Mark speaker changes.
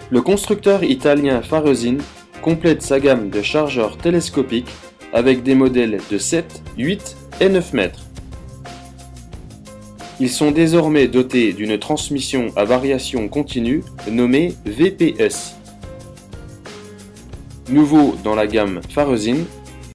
Speaker 1: Le constructeur italien Farosine complète sa gamme de chargeurs télescopiques avec des modèles de 7, 8 et 9 mètres. Ils sont désormais dotés d'une transmission à variation continue nommée VPS. Nouveau dans la gamme Farosine,